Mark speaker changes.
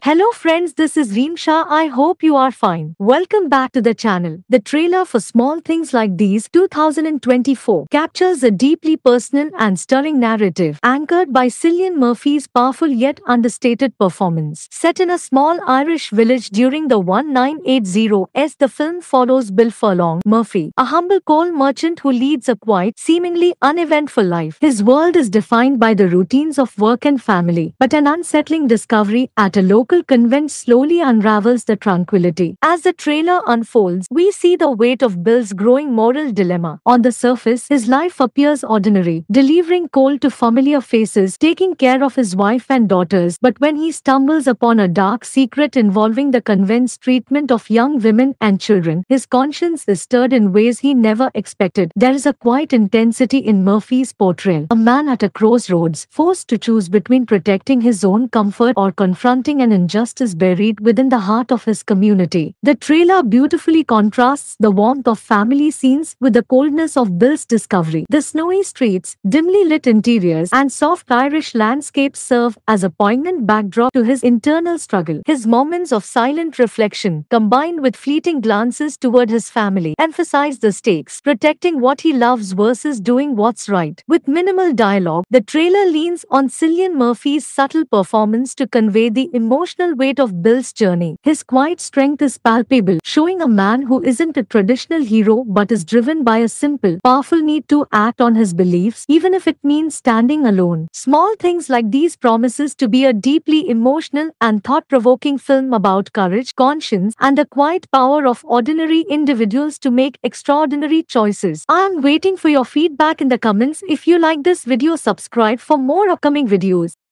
Speaker 1: Hello friends, this is Reemsha. I hope you are fine. Welcome back to the channel. The trailer for Small Things Like These 2024 captures a deeply personal and stirring narrative anchored by Cillian Murphy's powerful yet understated performance. Set in a small Irish village during the 1980s, the film follows Bill Furlong Murphy, a humble coal merchant who leads a quiet, seemingly uneventful life. His world is defined by the routines of work and family, but an unsettling discovery at a local convent slowly unravels the tranquility. As the trailer unfolds, we see the weight of Bill's growing moral dilemma. On the surface, his life appears ordinary, delivering coal to familiar faces, taking care of his wife and daughters. But when he stumbles upon a dark secret involving the convent's treatment of young women and children, his conscience is stirred in ways he never expected. There is a quiet intensity in Murphy's portrayal. A man at a crossroads, forced to choose between protecting his own comfort or confronting an injustice buried within the heart of his community. The trailer beautifully contrasts the warmth of family scenes with the coldness of Bill's discovery. The snowy streets, dimly lit interiors, and soft Irish landscapes serve as a poignant backdrop to his internal struggle. His moments of silent reflection, combined with fleeting glances toward his family, emphasize the stakes, protecting what he loves versus doing what's right. With minimal dialogue, the trailer leans on Cillian Murphy's subtle performance to convey the emotional weight of Bill's journey. His quiet strength is palpable, showing a man who isn't a traditional hero but is driven by a simple, powerful need to act on his beliefs, even if it means standing alone. Small Things Like These promises to be a deeply emotional and thought-provoking film about courage, conscience, and the quiet power of ordinary individuals to make extraordinary choices. I am waiting for your feedback in the comments. If you like this video, subscribe for more upcoming videos.